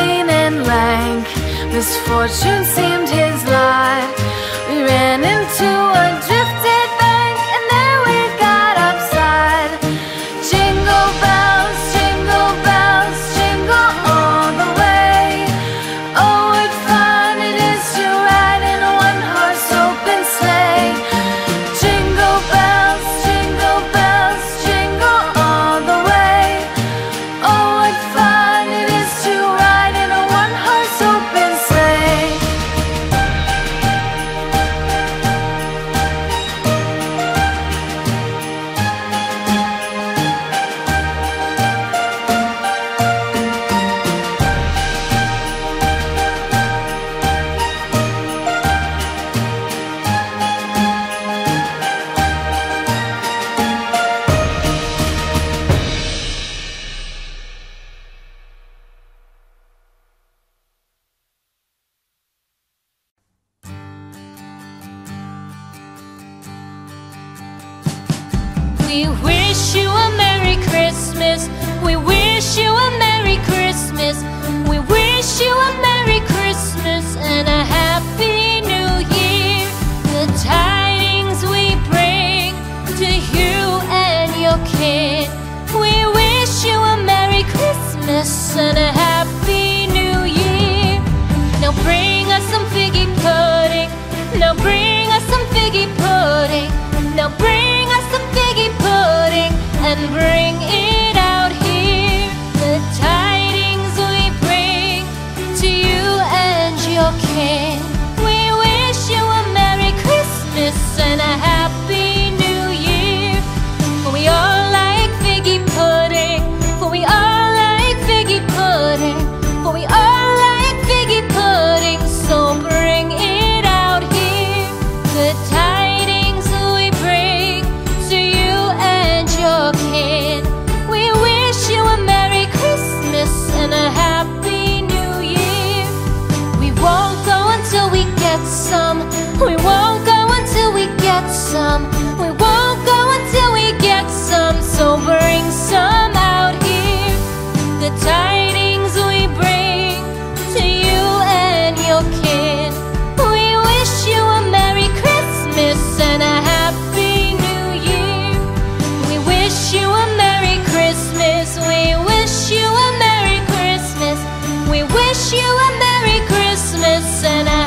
lean and lank, misfortune seemed his lot. We ran into a drifted bank, and there we got upside. Jingle bells, jingle all the way. Oh, what fun it is to ride in a one-horse open sleigh. Jingle bells, jingle all the way. Oh, what fun it is to ride in a one-horse open sleigh. We wish you a Merry Christmas. We wish you a Merry Christmas. We wish you a Merry Christmas and a Happy New Year. The tidings we bring to you and your kin. We wish you a Merry Christmas and a Happy New Year. Now bring us some figgy pudding. Now bring us some figgy pudding. Now bring us some figgy pudding and bring it out here. The tidings we bring to you and your kin. We wish you a Merry Christmas and a Happy New Year. For we all like figgy pudding. For we all like figgy pudding. For we all like figgy pudding. So bring it out here. The tidings we bring to you and your kin. We wish you a Merry Christmas and a Happy New Year. We won't go until we get some. We won't go until we get some. We won't go until we get some. So bring some out here. The tidings we bring to you and your kin. We wish you a Merry Christmas and a Happy New Year. We wish you a Merry Christmas. We wish you a Merry Christmas. We wish you a Merry Christmas and a